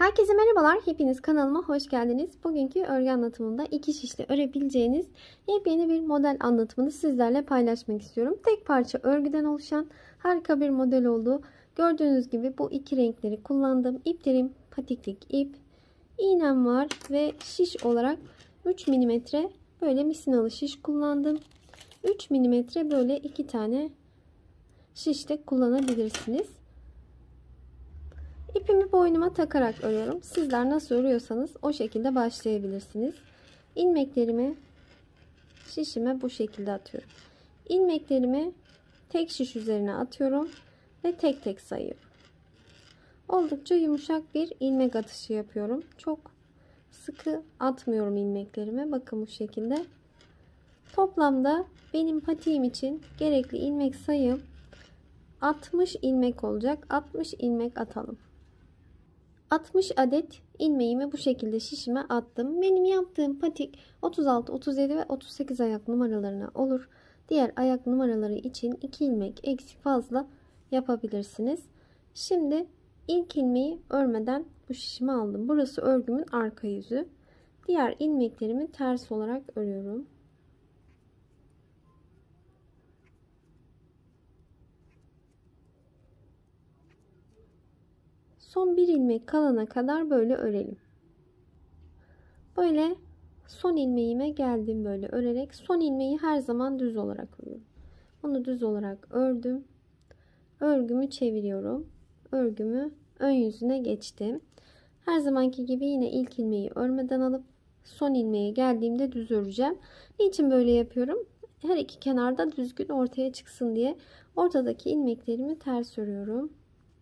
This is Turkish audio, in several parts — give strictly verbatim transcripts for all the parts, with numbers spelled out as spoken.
Herkese merhabalar. Hepiniz kanalıma hoş geldiniz. Bugünkü örgü anlatımında iki şişle örebileceğiniz yepyeni bir model anlatımını sizlerle paylaşmak istiyorum. Tek parça örgüden oluşan harika bir model oldu. Gördüğünüz gibi bu iki renkleri kullandım. İplerim patiklik ip, iğnem var ve şiş olarak üç milimetre böyle misinalı şiş kullandım. üç milimetre böyle iki tane şiş de kullanabilirsiniz. İpimi boynuma takarak örüyorum. Sizler nasıl örüyorsanız o şekilde başlayabilirsiniz. İlmeklerimi şişime bu şekilde atıyorum. İlmeklerimi tek şiş üzerine atıyorum ve tek tek sayıyorum. Oldukça yumuşak bir ilmek atışı yapıyorum. Çok sıkı atmıyorum ilmeklerimi. Bakın bu şekilde. Toplamda benim patiğim için gerekli ilmek sayım altmış ilmek olacak. altmış ilmek atalım. altmış adet ilmeğimi bu şekilde şişime attım. Benim yaptığım patik otuz altı, otuz yedi ve otuz sekiz ayak numaralarına olur. Diğer ayak numaraları için iki ilmek eksik fazla yapabilirsiniz. Şimdi ilk ilmeği örmeden bu şişime aldım. Burası örgümün arka yüzü. Diğer ilmeklerimi ters olarak örüyorum. Son bir ilmek kalana kadar böyle örelim. Böyle son ilmeğime geldim böyle örerek. Son ilmeği her zaman düz olarak örüyorum. Bunu düz olarak ördüm. Örgümü çeviriyorum. Örgümü ön yüzüne geçtim. Her zamanki gibi yine ilk ilmeği örmeden alıp son ilmeğe geldiğimde düz öreceğim. Niçin böyle yapıyorum? Her iki kenarda düzgün ortaya çıksın diye ortadaki ilmeklerimi ters örüyorum.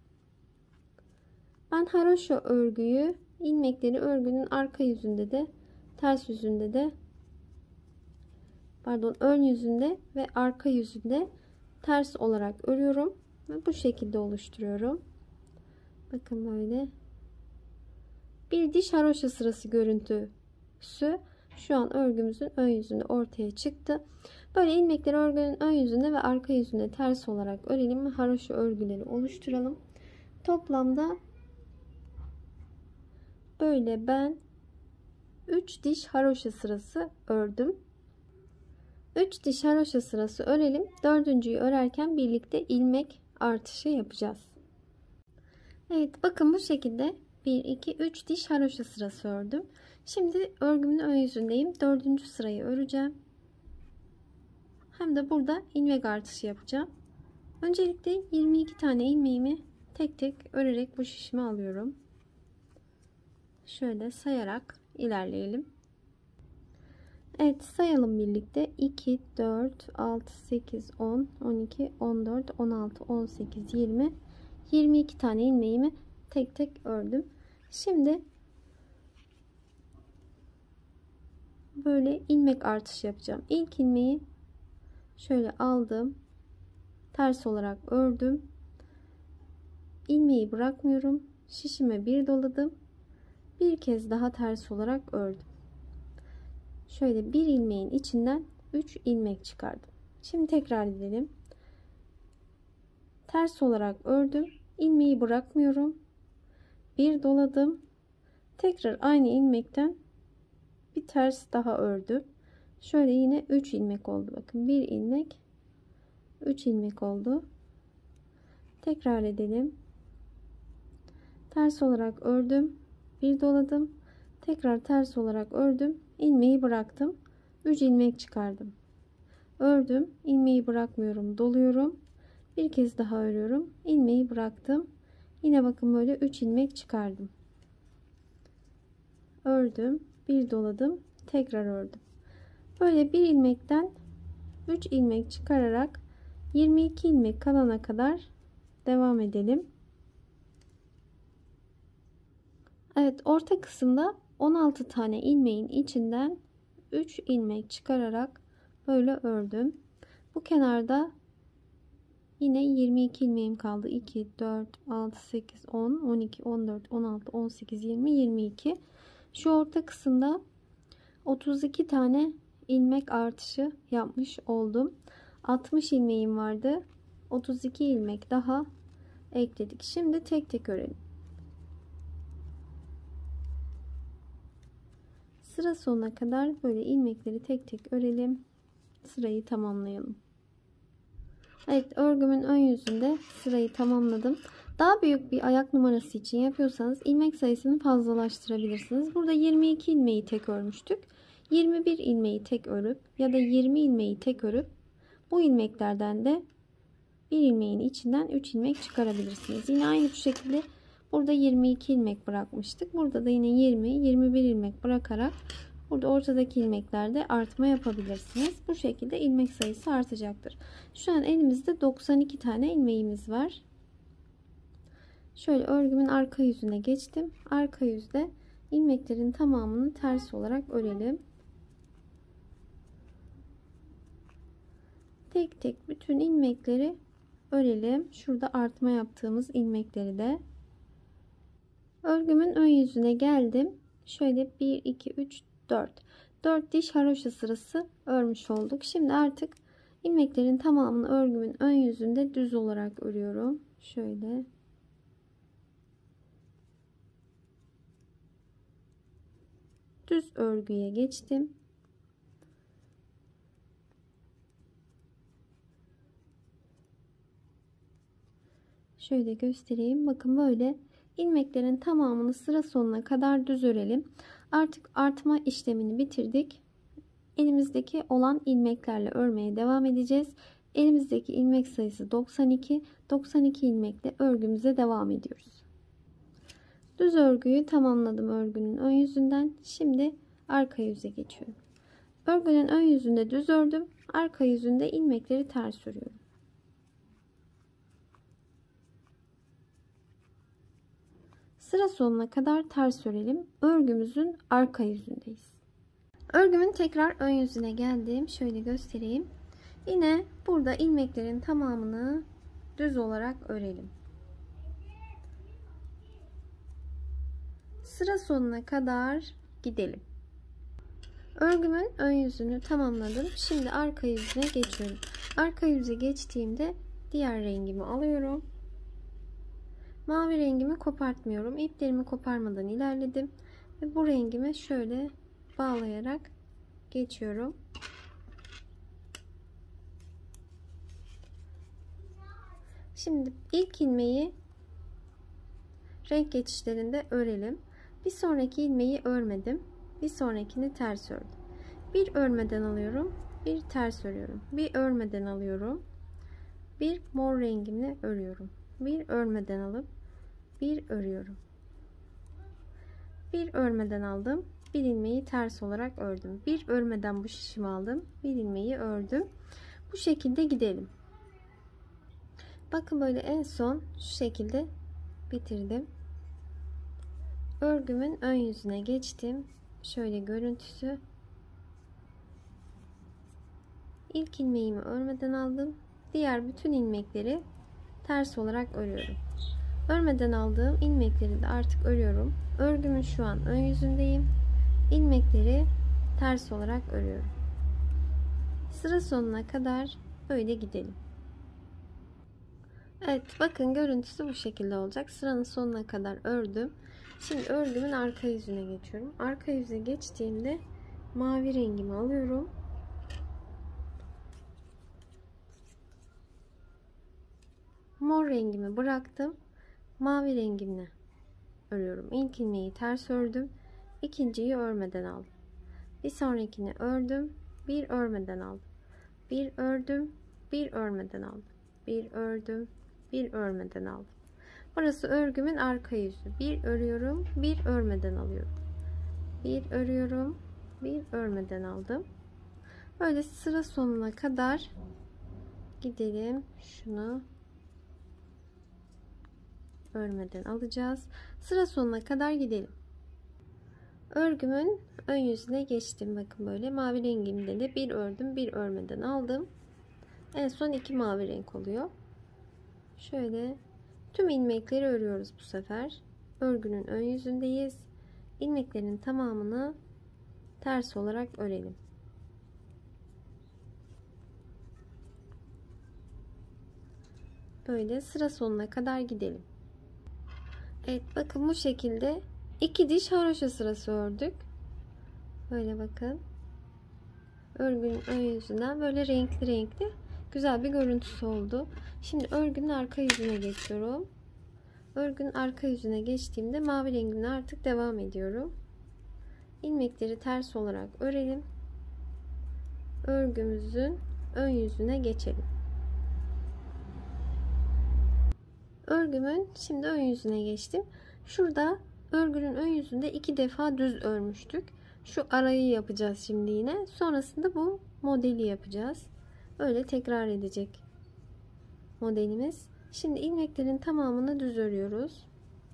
Ben haroşa örgüyü ilmekleri örgünün arka yüzünde de ters yüzünde de pardon ön yüzünde ve arka yüzünde ters olarak örüyorum ve bu şekilde oluşturuyorum. Bakın böyle bir diş haroşa sırası görüntüsü şu an örgümüzün ön yüzünde ortaya çıktı. Böyle ilmekleri örgünün ön yüzünde ve arka yüzünde ters olarak örelim ve haroşa örgüleri oluşturalım. Toplamda böyle ben üç diş haroşa sırası ördüm. üç diş haroşa sırası örelim. dördüncüyü örerken birlikte ilmek artışı yapacağız. Evet, bakın bu şekilde bir iki üç diş haroşa sırası ördüm. Şimdi örgümün ön yüzündeyim. dördüncü sırayı öreceğim. Hem de burada ilmek artışı yapacağım. Öncelikle yirmi iki tane ilmeğimi tek tek örerek bu şişime alıyorum. Şöyle sayarak ilerleyelim. Evet, sayalım birlikte. iki, dört, altı, sekiz, on, on iki, on dört, on altı, on sekiz, yirmi. yirmi iki tane ilmeğimi tek tek ördüm. Şimdi böyle ilmek artışı yapacağım. İlk ilmeği şöyle aldım. Ters olarak ördüm. İlmeği bırakmıyorum. Şişime bir doladım. Bir kez daha ters olarak ördüm. Şöyle bir ilmeğin içinden üç ilmek çıkardım. Şimdi tekrar edelim. Ters olarak ördüm. İlmeği bırakmıyorum. Bir doladım. Tekrar aynı ilmekten bir ters daha ördüm. Şöyle yine üç ilmek oldu. Bakın bir ilmek, üç ilmek oldu. Tekrar edelim. Ters olarak ördüm. Bir doladım. Tekrar ters olarak ördüm. İlmeği bıraktım. üç ilmek çıkardım. Ördüm. İlmeği bırakmıyorum. Doluyorum. Bir kez daha örüyorum. İlmeği bıraktım. Yine bakın böyle üç ilmek çıkardım. Ördüm. Bir doladım. Tekrar ördüm. Böyle bir ilmekten üç ilmek çıkararak yirmi iki ilmek kalana kadar devam edelim. Evet, orta kısımda on altı tane ilmeğin içinden üç ilmek çıkararak böyle ördüm. Bu kenarda yine yirmi iki ilmeğim kaldı. iki, dört, altı, sekiz, on, on iki, on dört, on altı, on sekiz, yirmi, yirmi iki. Şu orta kısımda otuz iki tane ilmek artışı yapmış oldum. altmış ilmeğim vardı. otuz iki ilmek daha ekledik. Şimdi tek tek örelim. Sıra sonuna kadar böyle ilmekleri tek tek örelim. Sırayı tamamlayalım. Evet, örgümün ön yüzünde sırayı tamamladım. Daha büyük bir ayak numarası için yapıyorsanız ilmek sayısını fazlalaştırabilirsiniz. Burada yirmi iki ilmeği tek örmüştük. yirmi bir ilmeği tek örüp ya da yirmi ilmeği tek örüp bu ilmeklerden de bir ilmeğin içinden üç ilmek çıkarabilirsiniz. Yine aynı bu şekilde burada yirmi iki ilmek bırakmıştık. Burada da yine yirmi yirmi bir ilmek bırakarak burada ortadaki ilmeklerde artma yapabilirsiniz. Bu şekilde ilmek sayısı artacaktır. Şu an elimizde doksan iki tane ilmeğimiz var. Şöyle örgümün arka yüzüne geçtim. Arka yüzde ilmeklerin tamamını ters olarak örelim. Tek tek bütün ilmekleri örelim. Şurada artma yaptığımız ilmekleri de. Örgümün ön yüzüne geldim. Şöyle bir iki üç dört. dört diş haroşa sırası örmüş olduk. Şimdi artık ilmeklerin tamamını örgümün ön yüzünde düz olarak örüyorum. Şöyle. Düz örgüye geçtim. Şöyle göstereyim. Bakın böyle ilmeklerin tamamını sıra sonuna kadar düz örelim. Artık artma işlemini bitirdik. Elimizdeki olan ilmeklerle örmeye devam edeceğiz. Elimizdeki ilmek sayısı doksan iki. doksan iki ilmekle örgümüze devam ediyoruz. Düz örgüyü tamamladım örgünün ön yüzünden. Şimdi arka yüze geçiyorum. Örgünün ön yüzünde düz ördüm. Arka yüzünde ilmekleri ters örüyorum. Sıra sonuna kadar ters örelim. Örgümüzün arka yüzündeyiz. Örgümün tekrar ön yüzüne geldim. Şöyle göstereyim. Yine burada ilmeklerin tamamını düz olarak örelim. Sıra sonuna kadar gidelim. Örgümün ön yüzünü tamamladım. Şimdi arka yüzüne geçiyorum. Arka yüze geçtiğimde diğer rengimi alıyorum. Mavi rengimi kopartmıyorum. İplerimi koparmadan ilerledim. Ve bu rengimi şöyle bağlayarak geçiyorum. Şimdi ilk ilmeği renk geçişlerinde örelim. Bir sonraki ilmeği örmedim. Bir sonrakini ters ördüm. Bir örmeden alıyorum. Bir ters örüyorum. Bir örmeden alıyorum. Bir mor rengimle örüyorum. Bir örmeden alıp bir örüyorum. Bir örmeden aldım. Bir ilmeği ters olarak ördüm. Bir örmeden bu şişimi aldım. Bir ilmeği ördüm. Bu şekilde gidelim. Bakın böyle en son şu şekilde bitirdim. Örgümün ön yüzüne geçtim. Şöyle görüntüsü. İlk ilmeğimi örmeden aldım. Diğer bütün ilmekleri ters olarak örüyorum. Örmeden aldığım ilmekleri de artık örüyorum. Örgümün şu an ön yüzündeyim. İlmekleri ters olarak örüyorum. Sıra sonuna kadar böyle gidelim. Evet, bakın görüntüsü bu şekilde olacak. Sıranın sonuna kadar ördüm. Şimdi örgümün arka yüzüne geçiyorum. Arka yüze geçtiğimde mavi rengimi alıyorum. Mor rengimi bıraktım. Mavi rengimle örüyorum. İlk ilmeği ters ördüm. İkinciyi örmeden aldım. Bir sonrakini ördüm. Bir örmeden aldım. Bir ördüm. Bir örmeden aldım. Bir ördüm. Bir örmeden aldım. Burası örgümün arka yüzü. Bir örüyorum. Bir örmeden alıyorum. Bir örüyorum. Bir örmeden aldım. Böyle sıra sonuna kadar gidelim. Şunu örmeden alacağız. Sıra sonuna kadar gidelim. Örgümün ön yüzüne geçtim. Bakın böyle mavi rengimde de bir ördüm, bir örmeden aldım. En son iki mavi renk oluyor. Şöyle tüm ilmekleri örüyoruz bu sefer. Örgünün ön yüzündeyiz. İlmeklerin tamamını ters olarak örelim. Böyle sıra sonuna kadar gidelim. Evet, bakın bu şekilde iki diş haroşa sırası ördük. Böyle bakın. Örgünün ön yüzünden böyle renkli renkli güzel bir görüntüsü oldu. Şimdi örgünün arka yüzüne geçiyorum. Örgünün arka yüzüne geçtiğimde mavi rengimle artık devam ediyorum. İlmekleri ters olarak örelim. Örgümüzün ön yüzüne geçelim. Örgümün şimdi ön yüzüne geçtim. Şurada örgünün ön yüzünde iki defa düz örmüştük. Şu arayı yapacağız şimdi yine. Sonrasında bu modeli yapacağız. Öyle tekrar edecek modelimiz. Şimdi ilmeklerin tamamını düz örüyoruz.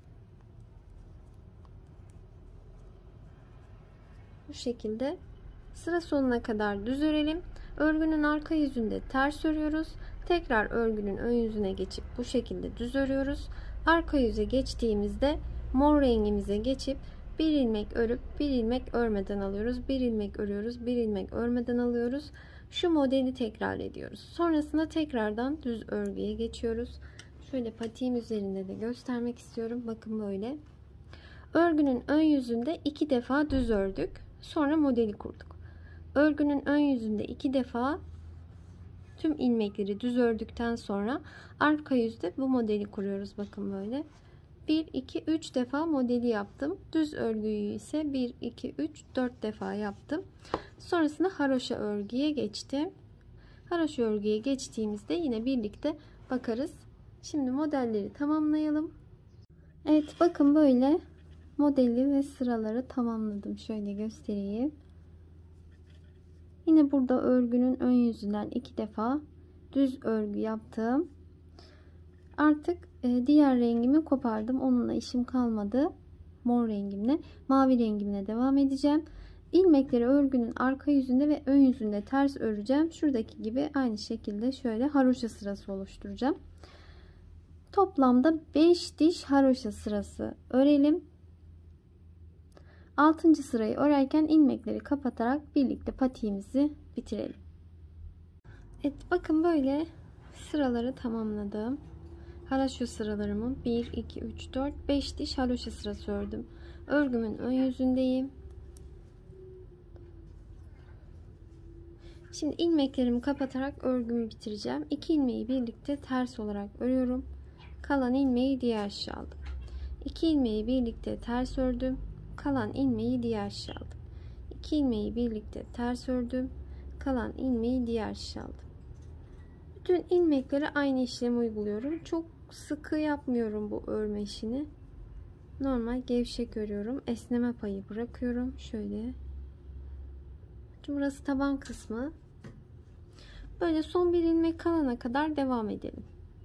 Bu şekilde sıra sonuna kadar düz örelim. Örgünün arka yüzünde ters örüyoruz. Tekrar örgünün ön yüzüne geçip bu şekilde düz örüyoruz. Arka yüze geçtiğimizde mor rengimize geçip bir ilmek örüp bir ilmek örmeden alıyoruz. Bir ilmek örüyoruz, bir ilmek örmeden alıyoruz. Şu modeli tekrar ediyoruz. Sonrasında tekrardan düz örgüye geçiyoruz. Şöyle patiğim üzerinde de göstermek istiyorum. Bakın böyle. Örgünün ön yüzünde iki defa düz ördük. Sonra modeli kurduk. Örgünün ön yüzünde iki defa tüm ilmekleri düz ördükten sonra arka yüzde bu modeli kuruyoruz. Bakın böyle. bir, iki, üç defa modeli yaptım. Düz örgüyü ise bir, iki, üç, dört defa yaptım. Sonrasında haroşa örgüye geçtim. Haroşa örgüye geçtiğimizde yine birlikte bakarız. Şimdi modelleri tamamlayalım. Evet, bakın böyle modeli ve sıraları tamamladım. Şöyle göstereyim. Yine burada örgünün ön yüzünden iki defa düz örgü yaptım. Artık diğer rengimi kopardım. Onunla işim kalmadı. Mor rengimle, mavi rengimle devam edeceğim. İlmekleri örgünün arka yüzünde ve ön yüzünde ters öreceğim. Şuradaki gibi aynı şekilde şöyle haroşa sırası oluşturacağım. Toplamda beş diş haroşa sırası örelim. altıncı sırayı örerken ilmekleri kapatarak birlikte patiğimizi bitirelim. Evet, bakın böyle sıraları tamamladım. Haroşa sıralarımı bir, iki, üç, dört, beş diş haroşa sırası ördüm. Örgümün ön yüzündeyim. Şimdi ilmeklerimi kapatarak örgümü bitireceğim. iki ilmeği birlikte ters olarak örüyorum. Kalan ilmeği diğer aşağı aldım. iki ilmeği birlikte ters ördüm. Kalan ilmeği diğer aşağı aldım. iki ilmeği birlikte ters ördüm. Kalan ilmeği diğer aşağı aldım. Bütün ilmeklere aynı işlemi uyguluyorum. Çok sıkı yapmıyorum bu örme işini. Normal gevşek örüyorum. Esneme payı bırakıyorum. Şöyle. Burası taban kısmı. Böyle son bir ilmek kalana kadar devam edelim.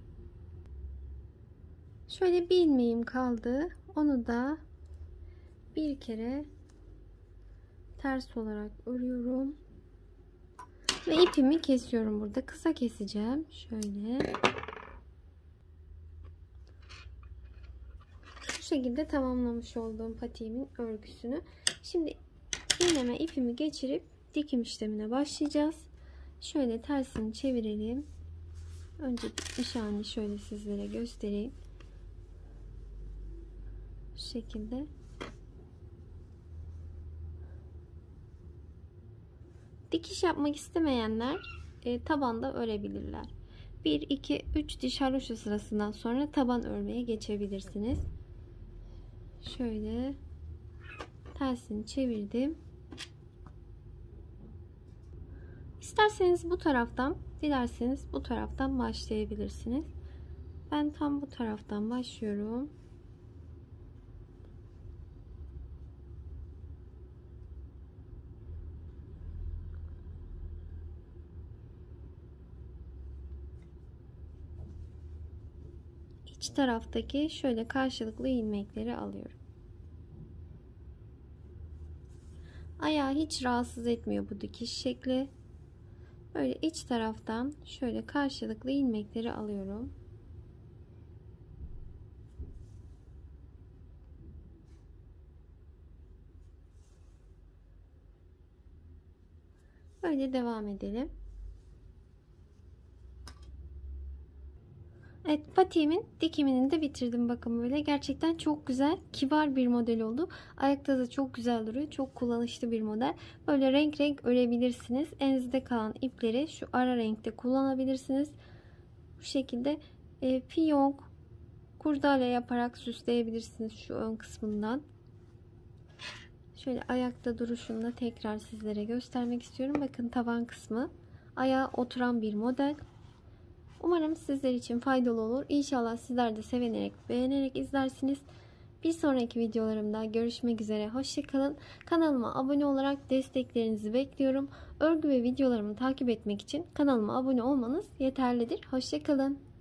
Şöyle bir ilmeğim kaldı. Onu da bir kere ters olarak örüyorum. Ve ipimi kesiyorum burada. Kısa keseceğim. Şöyle. Bu şekilde tamamlamış olduğum patiğimin örgüsünü. Şimdi iğneme ipimi geçirip dikim işlemine başlayacağız. Şöyle tersini çevirelim. Önce dikiş halini şöyle sizlere göstereyim. Bu şekilde. Dikiş yapmak istemeyenler e, tabanda örebilirler. bir, iki, üç diş haroşa sırasından sonra taban örmeye geçebilirsiniz. Şöyle tersini çevirdim. İsterseniz bu taraftan, dilerseniz bu taraftan başlayabilirsiniz. Ben tam bu taraftan başlıyorum. İç taraftaki şöyle karşılıklı ilmekleri alıyorum. Ayağı hiç rahatsız etmiyor bu dikiş şekli. Böyle iç taraftan şöyle karşılıklı ilmekleri alıyorum. Böyle devam edelim. Evet, patiğimin dikimini de bitirdim. Bakın böyle gerçekten çok güzel, kibar bir model oldu. Ayakta da çok güzel duruyor. Çok kullanışlı bir model. Böyle renk renk örebilirsiniz. Elinizde kalan ipleri şu ara renkte kullanabilirsiniz. Bu şekilde e, fiyonk, kurdale yaparak süsleyebilirsiniz şu ön kısmından. Şöyle ayakta duruşunu da tekrar sizlere göstermek istiyorum. Bakın taban kısmı ayağa oturan bir model. Umarım sizler için faydalı olur. İnşallah sizler de sevinerek, beğenerek izlersiniz. Bir sonraki videolarımda görüşmek üzere. Hoşça kalın. Kanalıma abone olarak desteklerinizi bekliyorum. Örgü ve videolarımı takip etmek için kanalıma abone olmanız yeterlidir. Hoşça kalın.